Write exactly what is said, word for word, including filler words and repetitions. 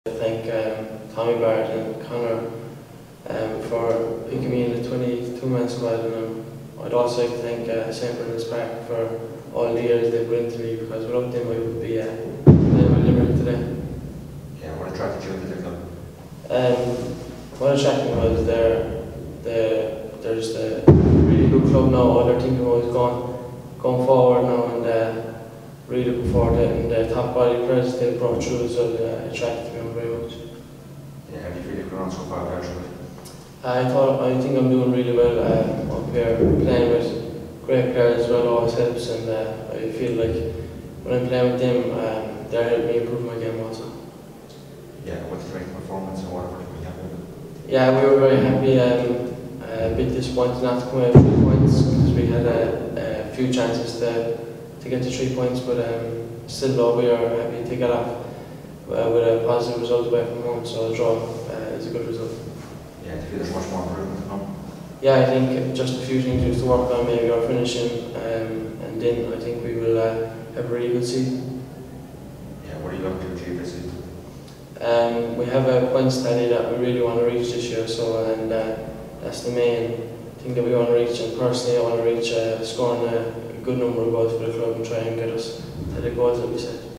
I thank um, Tommy Barrett and Connor um, for picking me in the twenty-two man squad, and um, I'd also like to thank uh, Saint Bernard's Park for all the years they've put into me, because without them I would be uh, playing with Limerick today. Yeah, what attracted you to the club? Um, what attracted me was their, their, they're just a really good club now. All their team is going, going forward now, and uh, really looking forward to it, and the top quality players they brought through, so uh, attracted me very much. Yeah, how do you feel you've gone on so far, Patrick? I thought I think I'm doing really well um, up here, playing with great players as well, always helps, and uh, I feel like when I'm playing with them, um, they're helping me improve my game also. Yeah, what's the right performance and what were you happy with? Yeah, we were very happy. Um, a bit disappointed not to come out with three points, because we had a, a few chances to to get to three points, but um, still though we are happy to get off uh, with a positive result away from home, so a draw uh, is a good result. Yeah, do you feel there's much more improvement to come? Yeah, I think just a few things we have to work on, maybe our finishing, um, and then I think we will uh, have a really good season. Yeah, what are you looking to achieve this season? Um, we have a points tally that we really want to reach this year, so and uh, that's the main thing that we want to reach, and personally I want to reach uh, scoring a good number of goals for the club and try and get us to the goals that we set.